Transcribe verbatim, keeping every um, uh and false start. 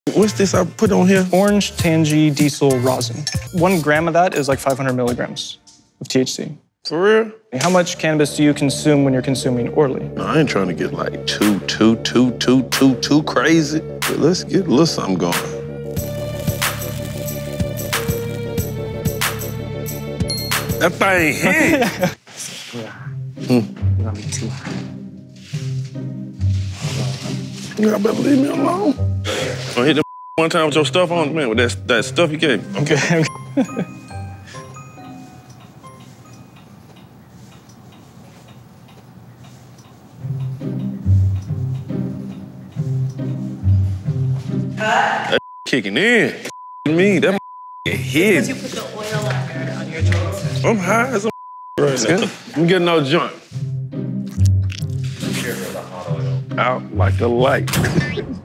What's this I put on here? Orange tangy diesel rosin. One gram of that is like five hundred milligrams of T H C. For real? How much cannabis do you consume when you're consuming orally? No, I ain't trying to get like too, too, too, too, too, too crazy. But let's get a little something going. That thing hit. Yeah. Hmm. You're gonna be too high. Y'all better leave me alone. I hit them one time with your stuff on, man, with that, that stuff you gave me. Okay. That kicking in. Me, that hit. Because you put the oil on your, on your joints. I'm high as a right now. I'm getting no joint. Out like the light.